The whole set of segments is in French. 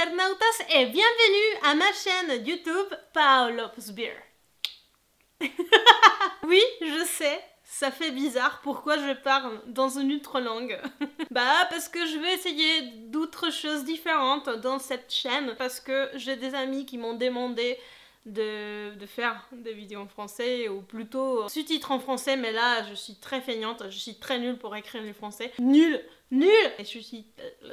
internautas et bienvenue à ma chaîne YouTube Paolo's Beer. Oui, je sais, ça fait bizarre pourquoi je parle dans une autre langue. Bah parce que je vais essayer d'autres choses différentes dans cette chaîne, parce que j'ai des amis qui m'ont demandé de faire des vidéos en français, ou plutôt sous-titres en français, mais là je suis très feignante, je suis très nulle pour écrire le français. Nulle! Et je suis...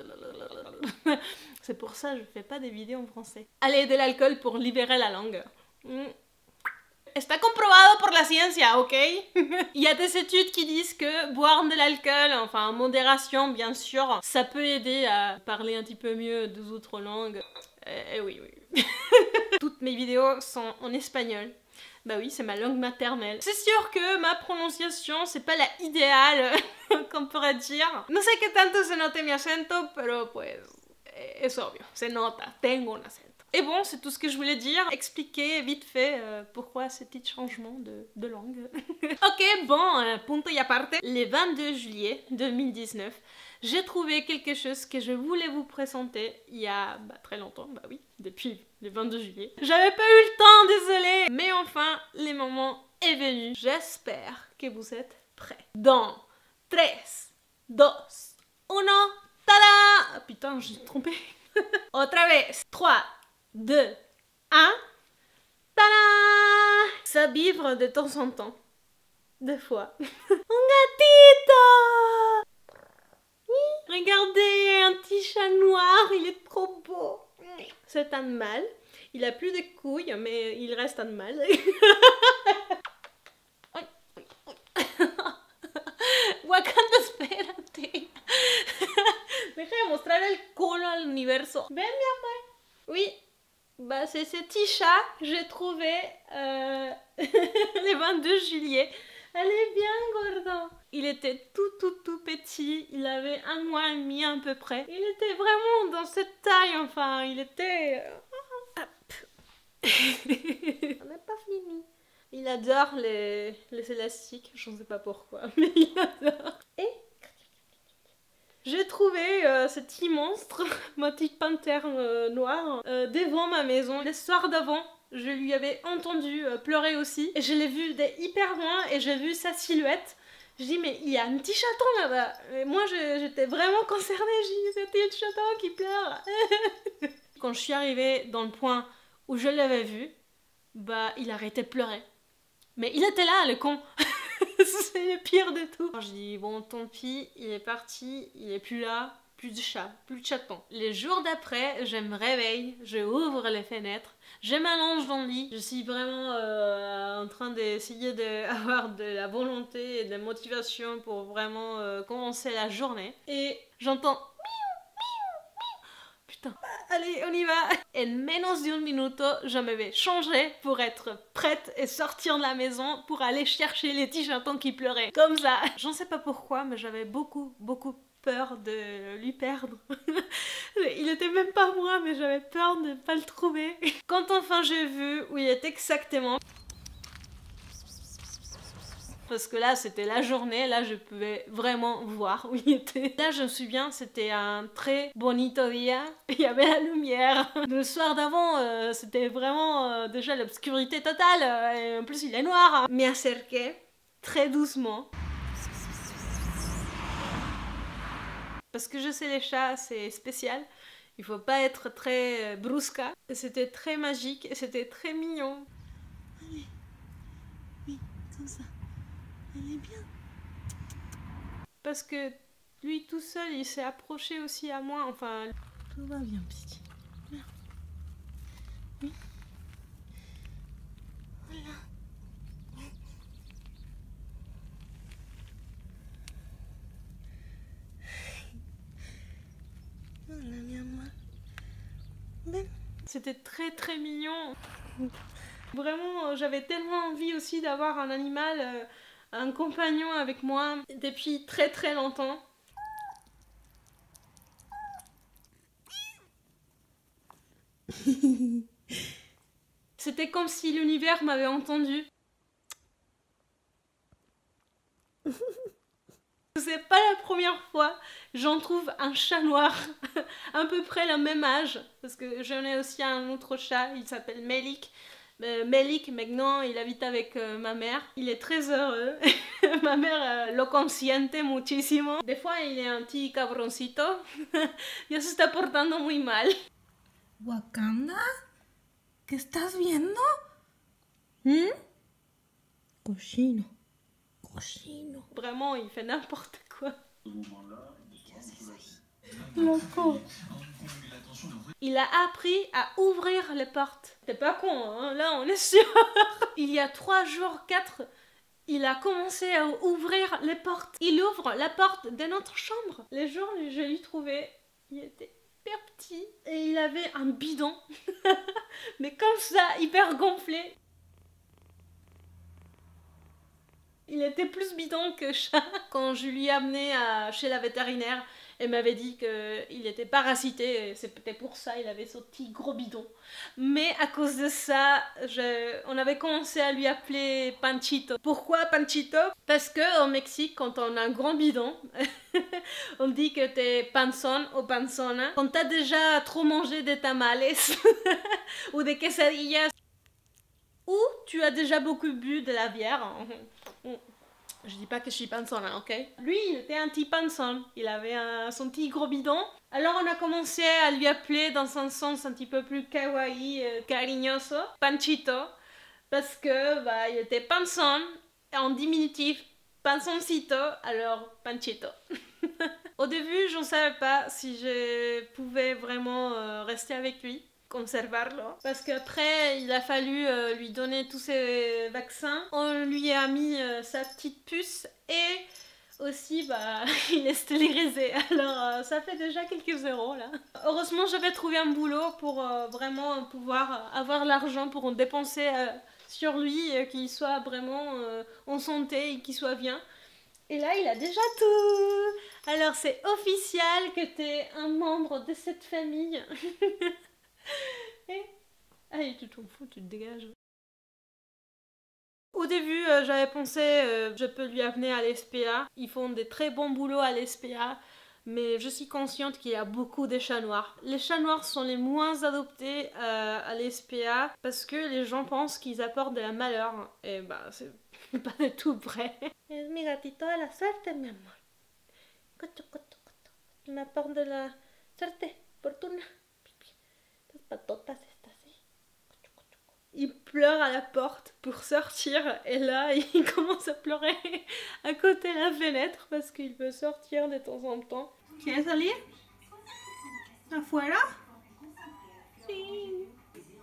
C'est pour ça que je fais pas des vidéos en français. Allez, de l'alcool pour libérer la langue. Está comprobado por la ciencia, ok? Il y a des études qui disent que boire de l'alcool, enfin en modération bien sûr, ça peut aider à parler un petit peu mieux deux autres langues. Oui. Toutes mes vidéos sont en espagnol. Bah oui, c'est ma langue maternelle. C'est sûr que ma prononciation, c'est pas la idéale, qu'on pourrait dire. No sé qué tanto se note mi acento, pero pues, es obvio, se nota, tengo un acento. Et bon, c'est tout ce que je voulais dire, expliquer vite fait pourquoi ces petits changements de langue. Ok, bon, punto y aparte. Le 22 juillet 2019, j'ai trouvé quelque chose que je voulais vous présenter il y a très longtemps, bah oui, depuis le 22 juillet. J'avais pas eu le temps, désolée. Mais enfin, le moment est venu. J'espère que vous êtes prêts. Dans 3, 2, 1, tada! Ah, putain, j'ai trompé. Otra vez. 3, 2, 1, tada! Ça vibre de temps en temps. Deux fois. Un gatito! Regardez, un petit chat noir, il est trop beau. C'est un mâle. Il a plus de couilles, mais il reste un mâle. Wakanda, espérate. Deja de mostrar el culo al universo. Ven, mi amor. Oui, bah c'est ce petit chat que j'ai trouvé le 22 juillet. Elle est bien, gordo. Il était tout petit, il avait 1 mois et demi à peu près. Il était vraiment dans cette taille, enfin, il était... On n'a pas fini. Il adore les élastiques, je ne sais pas pourquoi, mais il adore. Et j'ai trouvé ce petit monstre, ma petite panthère noire, devant ma maison. Le soir d'avant, je lui avais entendu pleurer aussi. Et je l'ai vu de hyper loin et j'ai vu sa silhouette. Je dis mais il y a un petit chaton là-bas. Et moi j'étais vraiment concernée, je dis c'était le chaton qui pleure. Quand je suis arrivée dans le point où je l'avais vu, bah il arrêtait de pleurer. Mais il était là, le con. C'est le pire de tout. Je dis bon tant pis, il est parti, il est plus là, plus de chat, plus de chaton. Les jours d'après, je me réveille, je ouvre les fenêtres, je m'allonge dans le lit, je suis vraiment en train d'essayer d'avoir de la volonté et de la motivation pour vraiment commencer la journée. Et j'entends putain, allez, on y va. En menos de un minuto, je me vais changer pour être prête et sortir de la maison pour aller chercher les petits chatons qui pleuraient. Comme ça. J'en sais pas pourquoi, mais j'avais beaucoup peur de lui perdre. Il était même pas moi, mais j'avais peur de ne pas le trouver. Quand enfin j'ai vu où il était exactement, parce que là c'était la journée, là je pouvais vraiment voir où il était. Là je me souviens, c'était un très bonito dia, il y avait la lumière. Le soir d'avant c'était vraiment déjà l'obscurité totale, et en plus il est noir. Me acerqué très doucement. Parce que je sais les chats c'est spécial, il faut pas être très brusca. C'était très magique et c'était très mignon. Allez, oui, comme ça. Elle est bien. Parce que lui tout seul, il s'est approché aussi à moi, enfin... Tout va bien, petit. Bien. Oui. Voilà. Voilà, mi amor. Ben. C'était très mignon. Vraiment, j'avais tellement envie aussi d'avoir un animal... un compagnon avec moi depuis très longtemps. C'était comme si l'univers m'avait entendu. C'est pas la première fois, j'en trouve un chat noir, à peu près le même âge, parce que j'en ai aussi un autre chat, il s'appelle Melik. Melik, maintenant, il habite avec ma mère. Il est très heureux. Ma mère lo consiente muchísimo. Des fois, il est un petit cabroncito. Ya se está portando muy mal. Wakanda, ¿qué estás viendo? ¿Mm? Cochino. Cochino. Vraiment, il fait n'importe quoi. Loco. Il a appris à ouvrir les portes. T'es pas con, hein? Là, on est sûr. Il y a 3 jours, 4, il a commencé à ouvrir les portes. Il ouvre la porte de notre chambre. Les jours où je l'ai trouvé, il était hyper petit. Et il avait un bidon. Mais comme ça, hyper gonflé. Il était plus bidon que chat. Quand je lui ai amené chez la vétérinaire, elle m'avait dit qu'il était parasité, et c'était pour ça il avait ce petit gros bidon. Mais à cause de ça, on avait commencé à lui appeler Panchito. Pourquoi Panchito? Parce que au Mexique, quand on a un grand bidon, on dit que t'es panzón ou panzona. Quand t'as déjà trop mangé des tamales ou des quesadillas, ou tu as déjà beaucoup bu de la bière. Je dis pas que je suis panzon, hein, ok? Lui, il était un petit panzon. Il avait son petit gros bidon. Alors on a commencé à lui appeler dans un sens un petit peu plus kawaii, cariñoso, Panchito. Parce que, bah, il était panzon, en diminutif, panzoncito, alors Panchito. Au début, je ne savais pas si je pouvais vraiment rester avec lui. Conservarlo. Parce qu'après, il a fallu lui donner tous ses vaccins. On lui a mis sa petite puce et aussi, bah, il est stérilisé. Alors, ça fait déjà quelques euros, là. Heureusement, j'avais trouvé un boulot pour vraiment pouvoir avoir l'argent pour dépenser sur lui, qu'il soit vraiment en santé et qu'il soit bien. Et là, il a déjà tout. Alors, c'est officiel que t'es un membre de cette famille. Allez, tu t'en fous, tu te dégages. Au début, j'avais pensé, je peux lui amener à l'SPA. Ils font des très bons boulots à l'SPA, mais je suis consciente qu'il y a beaucoup de chats noirs. Les chats noirs sont les moins adoptés à l'SPA parce que les gens pensent qu'ils apportent de la malheur. Et bah, c'est pas du tout vrai. Es mi gatito de la suerte, mi amor. Cocho, cocho, cocho. Il m'apporte de la suerte, fortuna. Patotas estas así. Il pleure à la porte pour sortir et là il commence à pleurer à côté de la fenêtre parce qu'il veut sortir de temps en temps. ¿Quieres salir? ¿Afuera? Sí.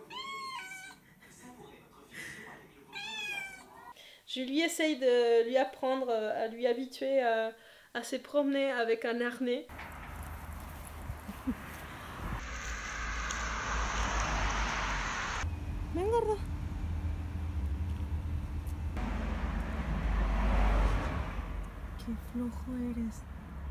Je lui essaye de lui apprendre, à lui habituer à se promener avec un harnais. Ven, gordo. Qué flojo eres.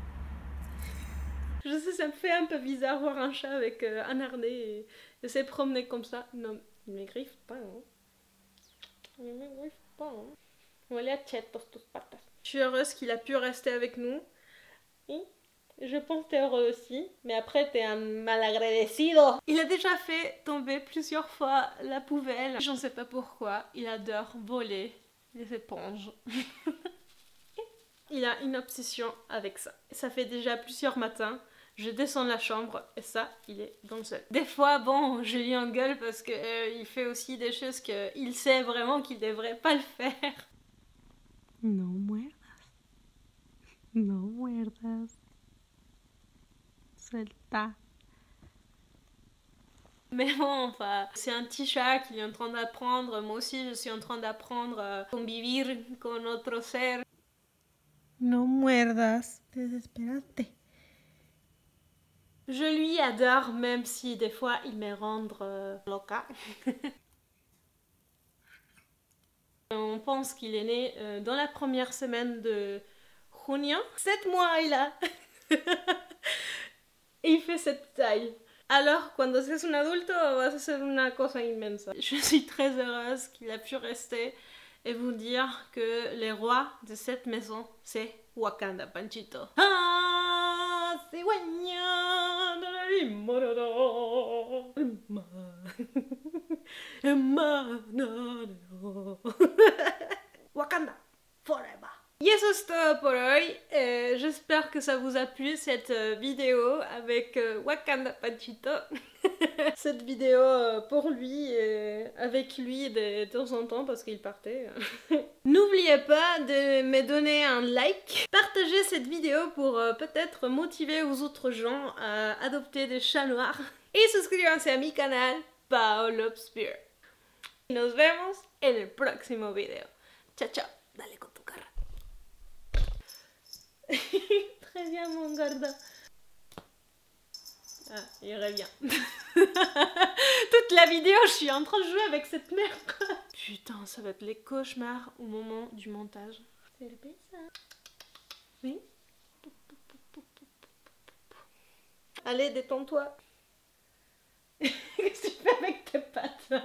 Je sais, ça me fait un peu bizarre voir un chat avec un harnais et se promener comme ça. Non, il ne me griffe pas, hein. Il ne me griffe pas, hein. Voilà, chetos tus patas. Je suis heureuse qu'il a pu rester avec nous. Et je pense que t'es heureux aussi. Mais après, t'es un malagradecido. Il a déjà fait tomber plusieurs fois la poubelle. Je ne sais pas pourquoi. Il adore voler les éponges. Il a une obsession avec ça. Ça fait déjà plusieurs matins. Je descends de la chambre et ça, il est dans le sol. Des fois, bon, je lui engueule parce que il fait aussi des choses qu'il sait vraiment qu'il devrait pas le faire. No muerdas. No muerdas. Suelta. Mais bon, enfin, c'est un petit chat qu'il est en train d'apprendre. Moi aussi, je suis en train d'apprendre à convivir con otro ser. No muerdas. Te desesperaste. Je lui adore, même si des fois il me rend loca. On pense qu'il est né dans la première semaine de junio. 7 mois il a. Et il fait cette taille. Alors, cuando seas un adulto, vas a ser una cosa inmensa. Je suis très heureuse qu'il a pu rester et vous dire que les rois de cette maison, c'est Wakanda, Panchito. Ah, cigüeña, Wakanda, forever. Y eso es todo por hoy. J'espère que ça vous a plu cette vidéo avec Wakanda Panchito. Cette vidéo pour lui, avec lui de temps en temps parce qu'il partait. N'oubliez pas de me donner un like. Partagez cette vidéo pour peut-être motiver aux autres gens à adopter des chats noirs. Y suscríbanse a mi canal, Paolo Spear. Nos vemos en el próximo video. Chao, chao. Dale con tu cara. Très bien, mon gordo. Ah, il revient. Toute la vidéo, je suis en train de jouer avec cette merde. Putain, ça va être les cauchemars au moment du montage. C'est ça. Oui. Allez, détends-toi. Qu'est-ce que tu fais avec tes pattes?